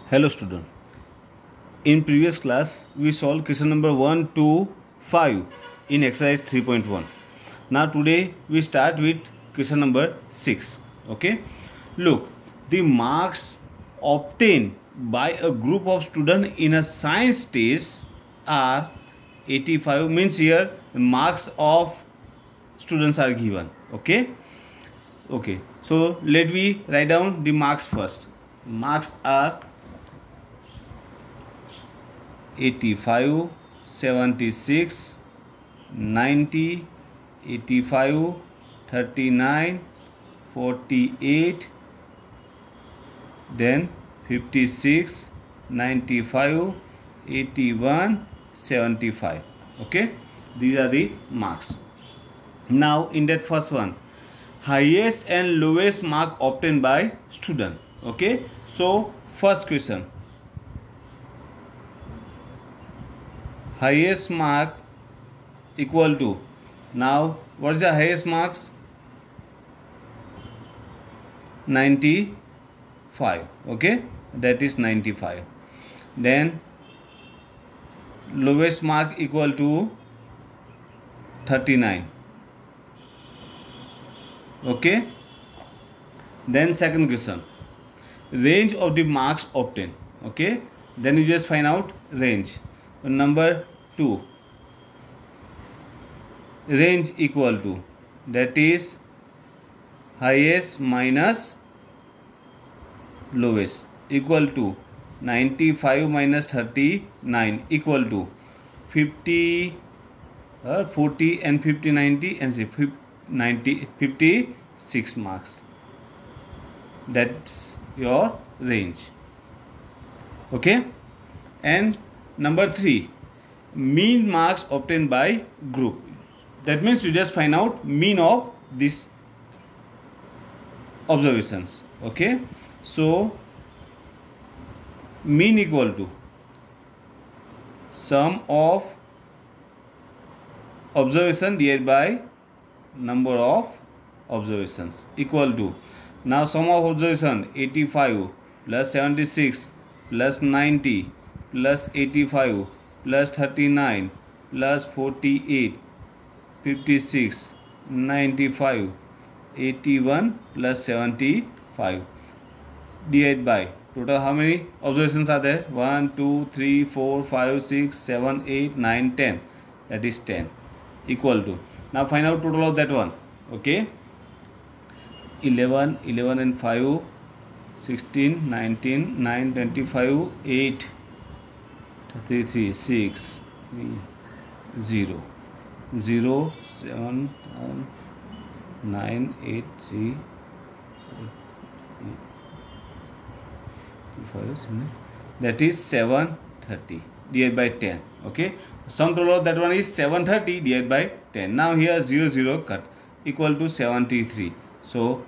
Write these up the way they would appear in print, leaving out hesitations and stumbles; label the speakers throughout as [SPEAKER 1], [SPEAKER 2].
[SPEAKER 1] Hello student. In previous class we solved question number 1 to 5 in exercise 3.1. Now today we start with question number 6. Okay. Look, the marks obtained by a group of students in a science test are 85. Means here the marks of students are given. Okay. Okay. So let me write down the marks first. Marks are 85, 76, 90, 85, 39, 48, then 56, 95, 81, 75. Okay, these are the marks. Now in that first one, highest and lowest mark obtained by student. Okay, so first question, highest mark equal to, now what is the highest marks? 95. Okay, that is 95. Then lowest mark equal to 39. Okay, then second question, range of the marks obtained. Okay, then you just find out range. Number 2, range equal to, that is highest minus lowest, equal to 95 minus 39 equal to 50, 40 and 50, 90 and say 56 marks. That's your range. Okay, and number 3, mean marks obtained by group. That means you just find out mean of these observations. Okay, so mean equal to sum of observation divided by number of observations equal to, now sum of observation 85 plus 76 plus 90 plus 85 plus 39 plus 48 56 95 81 plus 75 divided by total how many observations are there? 1 2 3 4 5 6 7 8 9 10, that is 10 equal to, now find out total of that one. Okay, 11 and 5 16 19 9 25 8 33 6 0 0 7 9 8 3 5 7, that is 730 divided by 10. Okay, sum total of that one is 730 divided by 10. Now here 0 0 cut, equal to 73. So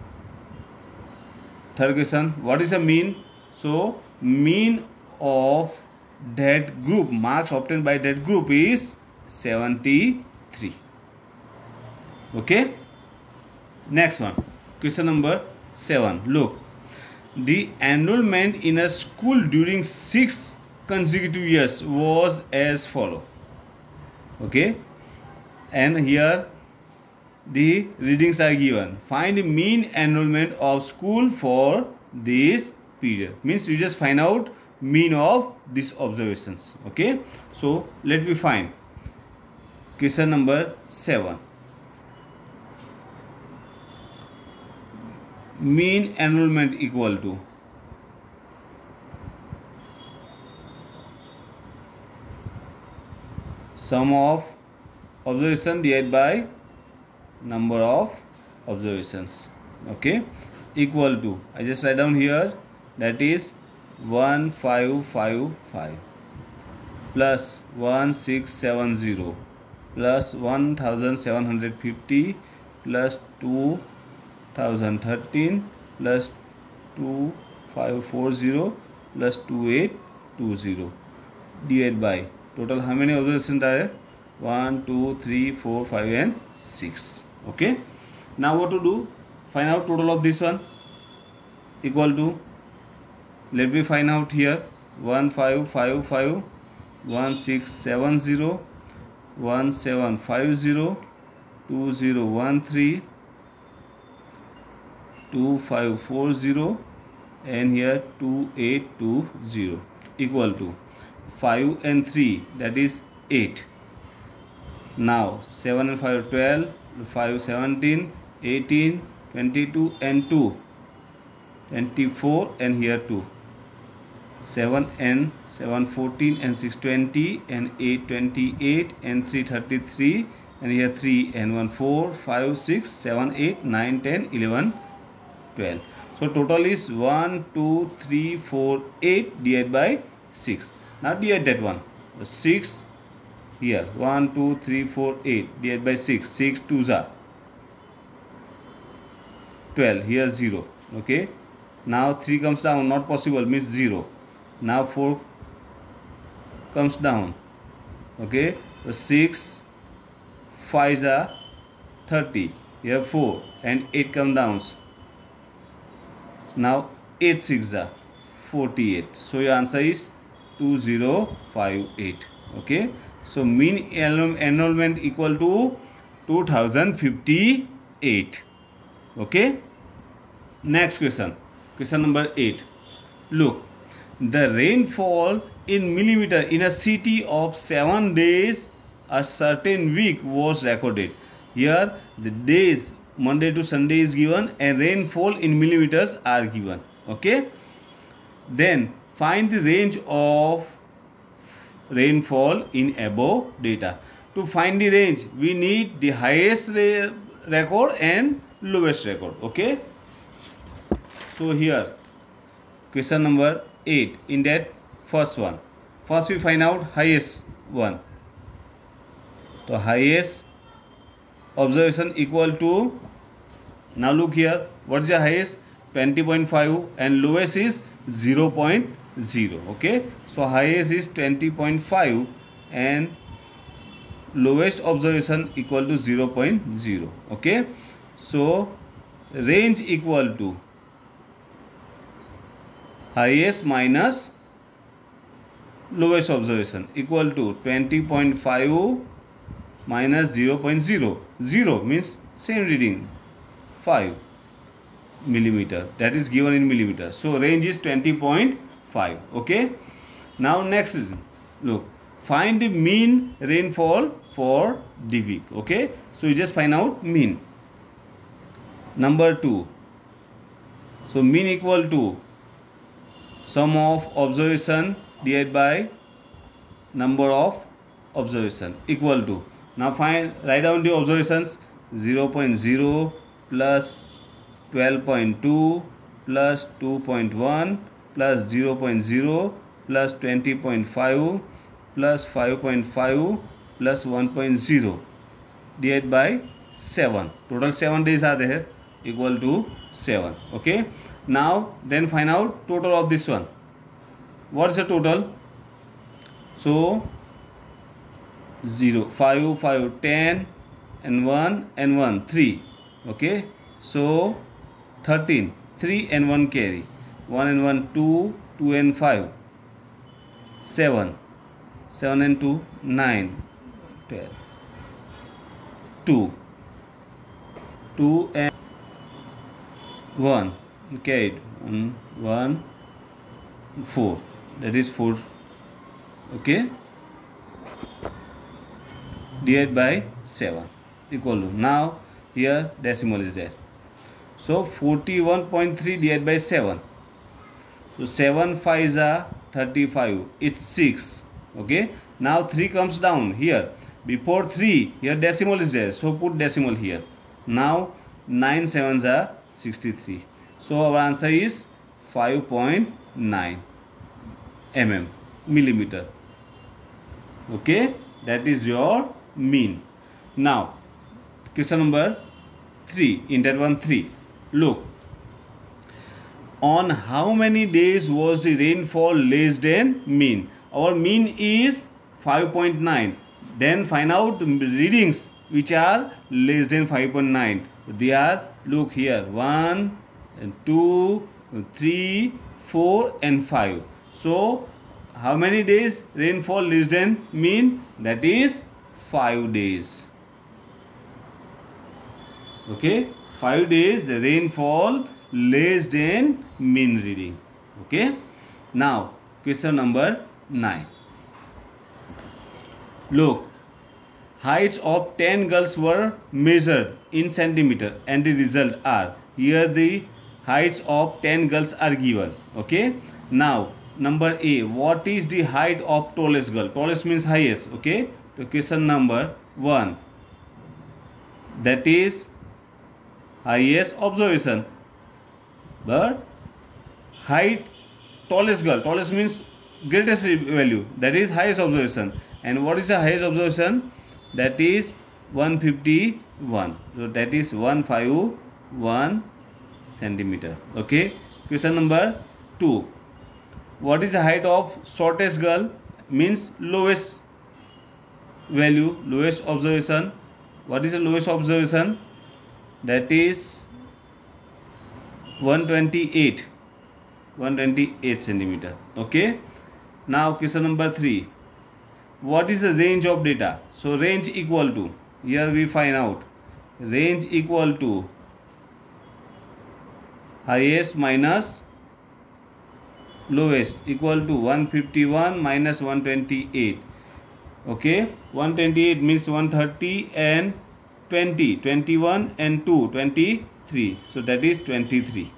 [SPEAKER 1] third question, what is the mean? So mean of that group, marks obtained by that group is 73. Okay, next one, question number 7. Look, the enrollment in a school during 6 consecutive years was as follow. Okay, and here the readings are given. Find mean enrollment of school for this period. Means you just find out mean of these observations. Okay, so let me find question number 7. Mean enrollment equal to, sum of observation divided by number of observations. Okay, equal to, I just write down here, that is 1555 plus 1670 plus 1750 plus 2013 plus 2540 plus 2820 divided by total how many observations are? 1 2 3 4 5 and 6. Okay, now what to do? Find out total of this one, equal to Let me find out here. 1555, 1670, 1750, 2013, 2540, and here 2820 equal to 5 and 3, that is 8. Now 7 and 5 12, 5 17, 18, 22 and 2 24, and here 2. 7 and 7 14 and 6 20 and 8 28 and 3 33, and here 3 and 1 4 5 6 7 8 9 10 11 12. So total is 1 2 3 4 8 divided by 6. Now divide that one. 6 here, 1 2 3 4 8 divided by 6. 6 2s are 12, here 0. Okay, now 3 comes down, not possible, means 0. Now 4 comes down. Okay, so 6 5s are 30, here 4, and 8 come down. Now 8 6s are 48. So your answer is 2058. Okay, so mean enrollment equal to 2058. Okay, next question, question number 8. Look, the rainfall in millimeter in a city of 7 days a certain week was recorded. Here the days Monday to Sunday is given and rainfall in millimeters are given. Okay, then find the range of rainfall in above data. To find the range, we need the highest record and lowest record. Okay, so here question number 8, in that first one, first we find out highest one. So highest observation equal to, now look here, what is the highest? 20.5 and lowest is 0.0. Okay, so highest is 20.5 and lowest observation equal to 0.0. Okay, so range equal to highest minus lowest observation equal to 20.5 minus 0.0. 0 means same reading, 5 millimeter, that is given in millimeter. So range is 20.5. Okay, now next, look, find the mean rainfall for the week. Okay, so you just find out mean. Number 2, so mean equal to sum of observation divided by number of observation equal to, now write down the observations. 0.0 plus 12.2 plus 2.1 plus 0.0 plus 20.5 plus 5.5 plus 1.0 divided by 7. Total 7 days are there, equal to 7. Okay, now then find out total of this one. What is the total? So 0 5 5 10 and 1 and 1 3. Okay, so 13, 3 and 1 carry, 1 and 1 2, 2 and 5 7, 7 and 2 9, 12, 2, 2 and 1 carried, 1 4, that is 4. Okay, divided by 7 equal to, now here decimal is there, so 41.3 divided by 7. So 7 5s are 35, it's 6. Okay, now 3 comes down here, before 3 here decimal is there, so put decimal here. Now 9 7s are 63. So our answer is 5.9 millimeter. Okay, that is your mean. Now question number 3, in that one 3, look, on how many days was the rainfall less than mean? Our mean is 5.9. Then find out readings which are less than 5.9. They are, look here, 1 and 2 3 4 and 5. So how many days rainfall less than mean? That is 5 days. Okay, 5 days rainfall less than mean reading. Okay, now question number 9. Look, heights of 10 girls were measured in centimeter and the result are. Here the heights of 10 girls are given. Okay, now number A, what is the height of tallest girl? Tallest means highest. Okay, so question number 1, that is highest observation. But height tallest girl, tallest means greatest value, that is highest observation. And what is the highest observation? That is 151. So that is 151 centimeter. Okay, question number 2, what is the height of shortest girl? Means lowest value, lowest observation. What is the lowest observation? That is 128 centimeter. Okay, now question number 3, what is the range of data? So range equal to, here we find out, range equal to highest minus lowest equal to 151 minus 128. Okay, 128 means 130 and 20, 21 and 2, 23. So that is 23.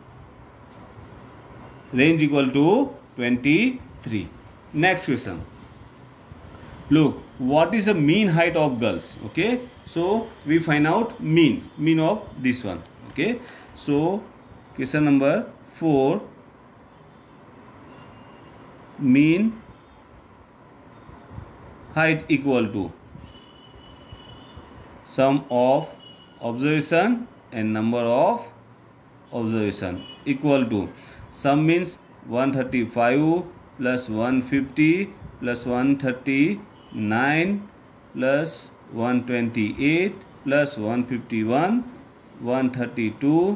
[SPEAKER 1] Range equal to 23. Next question. Look, what is the mean height of girls? Okay, so we find out mean of this one. Okay, so question number 4, mean height equal to sum of observation and number of observation equal to, sum means 135 plus 150 plus 139 plus 128 plus 151, 132,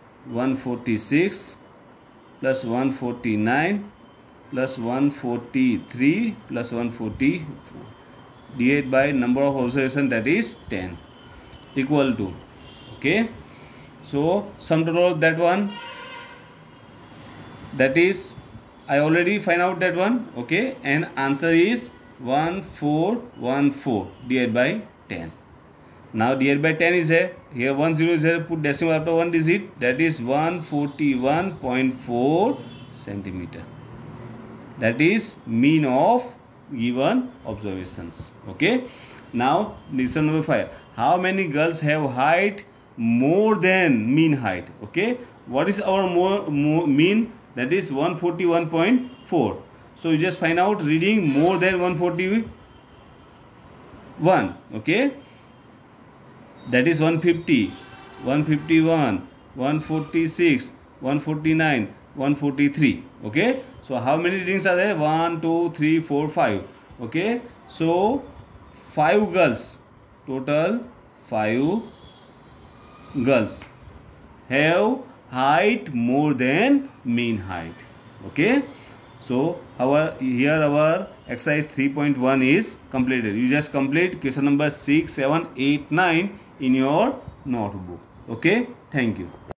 [SPEAKER 1] 146 plus 149 plus 143 plus 144 divided by number of observation, that is 10, equal to. Okay, so sum total of that one, that is I already find out that one. Okay, and answer is 1414 divided by 10. Now divided by 10 is here, 10 is here, put decimal after one digit, that is 141.4 centimeter. That is mean of given observations. Okay, now lesson number 5, how many girls have height more than mean height? Okay, what is our mean? That is 141.4. so you just find out reading more than 141. Okay, that is 150, 151, 146, 149, 143. Okay, so how many readings are there? 1, 2, 3, 4, 5. Okay, so 5 girls, total 5 girls have height more than mean height. Okay, so here our exercise 3.1 is completed. You just complete question number 6, 7, 8, 9 in your notebook. Okay, thank you.